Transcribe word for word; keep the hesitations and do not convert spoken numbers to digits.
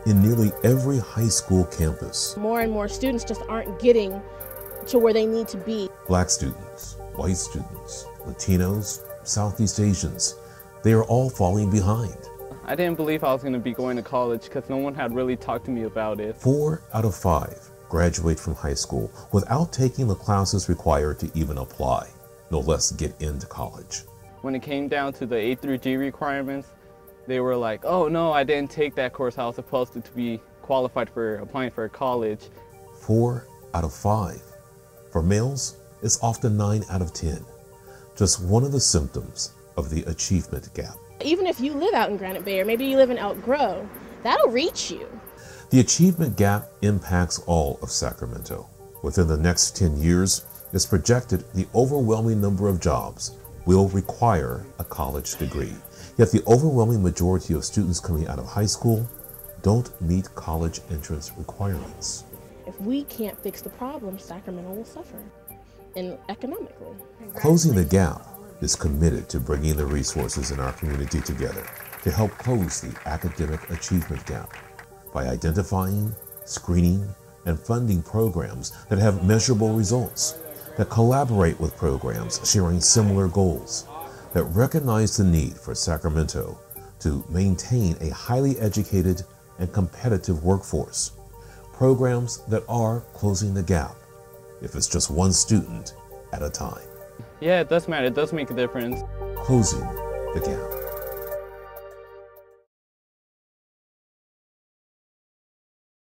in nearly every high school campus. More and more students just aren't getting to where they need to be. Black students, white students, Latinos, Southeast Asians, they are all falling behind. I didn't believe I was going to be going to college because no one had really talked to me about it. Four out of five graduate from high school without taking the classes required to even apply, no less get into college. When it came down to the A through G requirements, they were like, oh no, I didn't take that course. I was supposed to, to be qualified for applying for college. Four out of five. For males, it's often nine out of ten. Just one of the symptoms of the achievement gap. Even if you live out in Granite Bay, or maybe you live in Elk Grove, that'll reach you. The achievement gap impacts all of Sacramento. Within the next ten years, it's projected the overwhelming number of jobs will require a college degree. Yet the overwhelming majority of students coming out of high school don't meet college entrance requirements. If we can't fix the problem, Sacramento will suffer, and economically. Closing the Gap is committed to bringing the resources in our community together to help close the academic achievement gap by identifying, screening, and funding programs that have measurable results, that collaborate with programs sharing similar goals, that recognize the need for Sacramento to maintain a highly educated and competitive workforce, programs that are closing the gap, if it's just one student at a time. Yeah, it does matter. It does make a difference. Closing the Gap.